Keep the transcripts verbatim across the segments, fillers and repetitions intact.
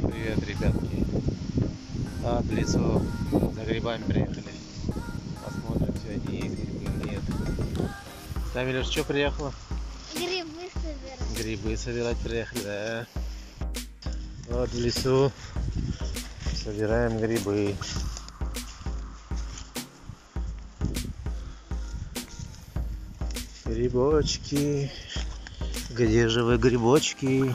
Привет, ребятки. А, в лесу за грибами приехали. Посмотрим, сегодня есть грибы или нет. Там, Илюш, что приехала? Грибы собирать. Грибы собирать приехали, да. Вот в лесу собираем грибы. Грибочки. Где же вы, грибочки?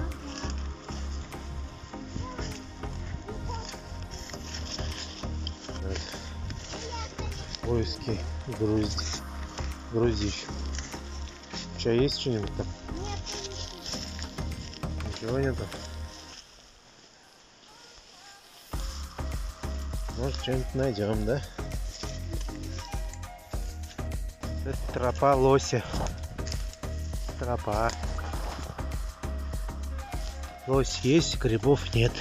Поиски груз... грузищ. Что, есть что-нибудь там? Нет, Ничего нету? Может, что-нибудь найдем, да? Это тропа лося. Тропа. Лось есть, грибов нет.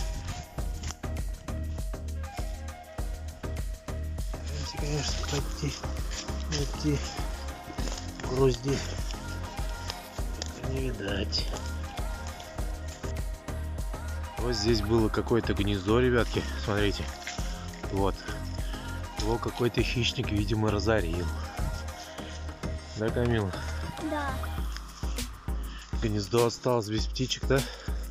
Конечно, пойти, найти грузди не видать. Вот здесь было какое-то гнездо, ребятки, смотрите. Вот. Его какой-то хищник, видимо, разорил. Да, Камила? да. Гнездо осталось без птичек, да?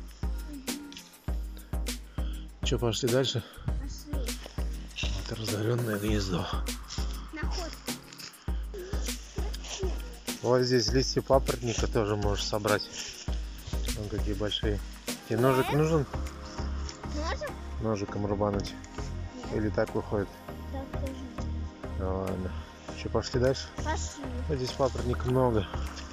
Угу. Че, пошли дальше? Пошли. Это разоренное гнездо. Находка. Вот здесь листья папоротника тоже можешь собрать. Вон какие большие. Тебе ножик нужен? Можем? Ножиком рубануть? Нет. Или так выходит? Так тоже. Ну ладно. Че, пошли дальше? Пошли. Вот здесь папоротника много.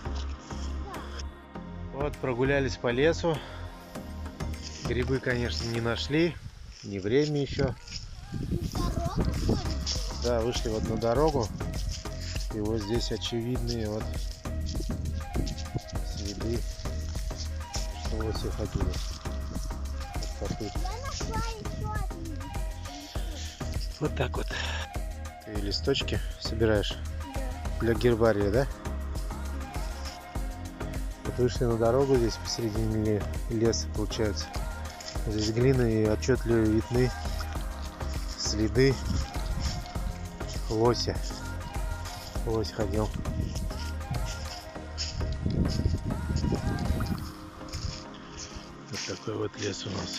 Вот прогулялись по лесу. Грибы, конечно, не нашли. Не время еще. Да, вышли вот на дорогу. И вот здесь очевидные вот следы, что лоси ходили. Вот, Я нашла еще один. вот так вот. Ты листочки собираешь Да. для гербария, да? Вот вышли на дорогу, здесь посередине леса получается. Здесь глина, и отчетливо видны следы лося. Лось ходил. Вот такой вот лес у нас.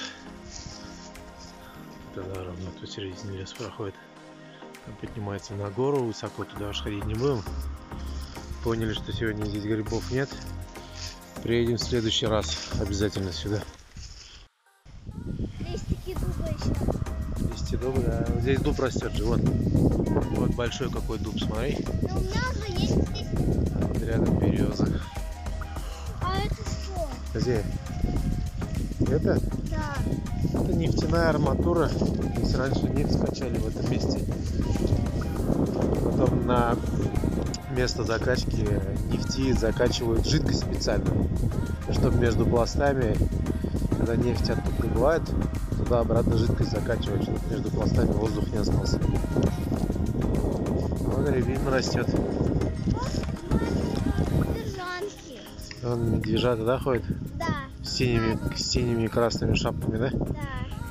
Туда ровно тут середине лес проходит. Там поднимается на гору, высоко туда уж ходить не будем. Поняли, что сегодня здесь грибов нет. Приедем в следующий раз обязательно сюда. Листики дуба еще. Листья дуба, да. Вот здесь дуб растет же, вот. Вот большой какой дуб, смотри. Но у меня уже есть листики. А вот рядом береза. А это что? Где? Это? Да. Это нефтяная арматура. Здесь раньше нефть скачали в этом месте. Потом на место закачки нефти закачивают жидкость специально, чтобы между пластами, когда нефть оттуда прибывает, туда обратно жидкость закачивать, чтобы между пластами воздух не остался. Вон рябина растет. Медвежонки. Вон медвежата, да, ходят? Да. С синими, с синими и красными шапками, да? Да.